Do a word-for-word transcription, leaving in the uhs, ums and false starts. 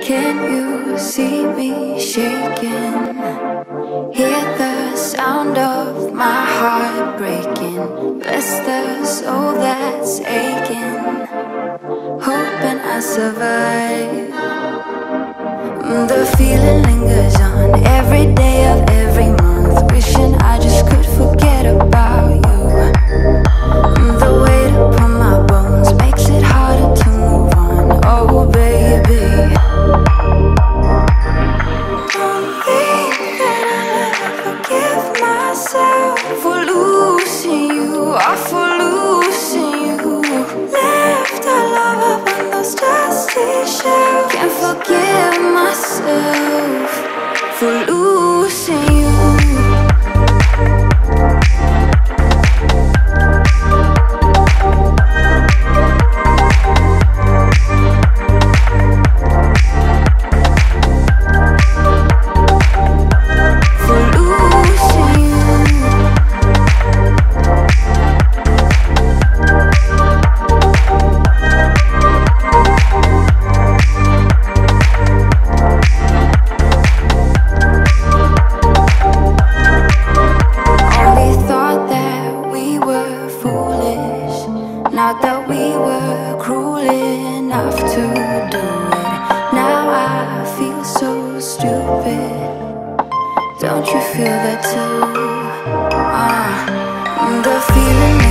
Can you see me shaking? Hear the sound of my heart breaking. Bless the soul that's aching, hoping I survive. The feeling lingers on every day of every month, wishing I just could forget about you. The weight upon my bones makes it harder to move on. Oh baby, don't think that I'll ever forgive myself for losing you, or for losing you. Left our love up on those dusty shelves. Can't forgive myself for losing you. Not that we were cruel enough to do it. Now I feel so stupid. Don't you feel that too? Ah, the feeling